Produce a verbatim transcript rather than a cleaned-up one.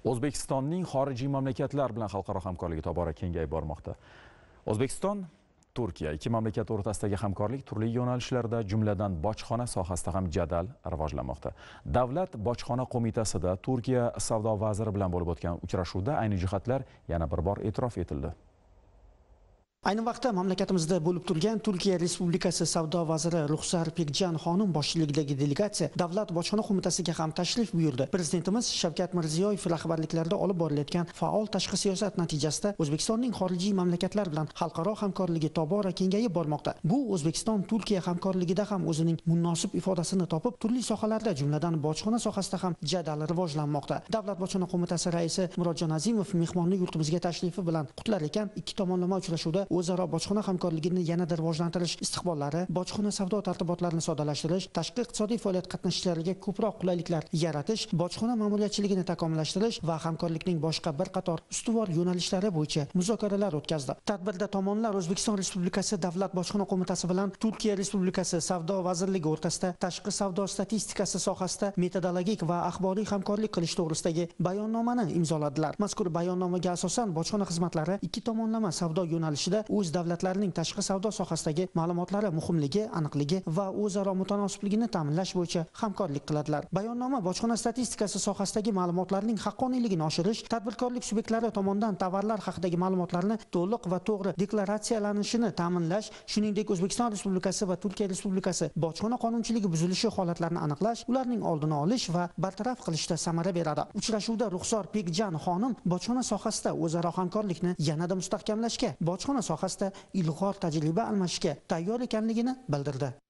O'zbekistonning xorijiy mamlakatlar bilan xalqaro hamkorligi tobora kengayib bormoqda. O'zbekiston, Turkiya ikki mamlakat o'rtasidagi hamkorlik turli yo'nalishlarda, jumladan bojxona sohasida ham jadal rivojlanmoqda. Davlat bojxona qo'mitasida Turkiya savdo vaziri bilan bo'lib o'tgan uchrashuvda ayni jihatlar yana bir bor e'tirof etildi. Ayni vaqtda mamlakatimizda bo'lib turgan Turkiya Respublikasi savdo vaziri Ruxsar Pekjan xonim boshchiligidagi delegatsiya Davlat bojxona qo'mitasiga ham tashrif buyurdi. Prezidentimiz Shavkat Mirziyoyev rahbarliklarida olib borilayotgan faol tashqi siyosat natijasida O'zbekistonning xorijiy mamlakatlar bilan xalqaro hamkorligi tobora kengayib bormoqda. Bu O'zbekiston Turkiya hamkorligida ham o'zining munosib ifodasini topib, turli sohalarda, jumladan bojxona sohasida ham jadal rivojlanmoqda. Davlat bojxona qo'mitasi raisi Murodjon Azimov mehmonni yurtimizga tashrifi bilan qutlar ekan, ikki tomonlama uchrashuvda o'zaro bojxona hamkorligini yanada rivojlantirish istiqbollari, bojxona savdo tartibotlarini soddalashtirish, tashqi iqtisodiy faoliyat qatnashchilariga ko'proq qulayliklar yaratish, bojxona ma'muriyatchiligini takomillashtirish va hamkorlikning boshqa bir qator ustuvor yo'nalishlari bo'yicha muzokaralar o'tkazdi. Tadbirda tomonlar O'zbekiston Respublikasi Davlat bojxona qo'mitasi bilan Turkiya Respublikasi Savdo vazirligi o'rtasida tashqi savdo statistikasi sohasida metodologik va axboriy hamkorlik qilish to'g'risidagi bayonnomani imzoladilar. Mazkur bayonnomaga asosan bojxona xizmatlari ikki tomonlama savdo yo'nalishida o'z davlatlarining tashqi savdo sohasidagi ma'lumotlari muhimligi, aniqligi va o'zaro mutanosibligini ta'minlash bo'yicha hamkorlik qiladilar. Bayonnoma bojxona statistikasi sohasidagi ma'lumotlarning haqqoniyligini oshirish, tadbirkorlik subyektlari tomonidan tovarlar haqidagi ma'lumotlarni to'liq va to'g'ri deklaratsiyalanishini ta'minlash, shuningdek O'zbekiston Respublikasi va Turkiya Respublikasi bojxona qonunchiligi buzilishi holatlarini aniqlash, ularning oldini olish va bartaraf qilishda samara beradi. Uchrashuvda Ruxsor Pekjan xonim bojxona sohasida o'zaro hamkorlikni yanada mustahkamlashga, bojxona sohasida ilg'or tajriba almashishga tayyor ekanligini bildirdi.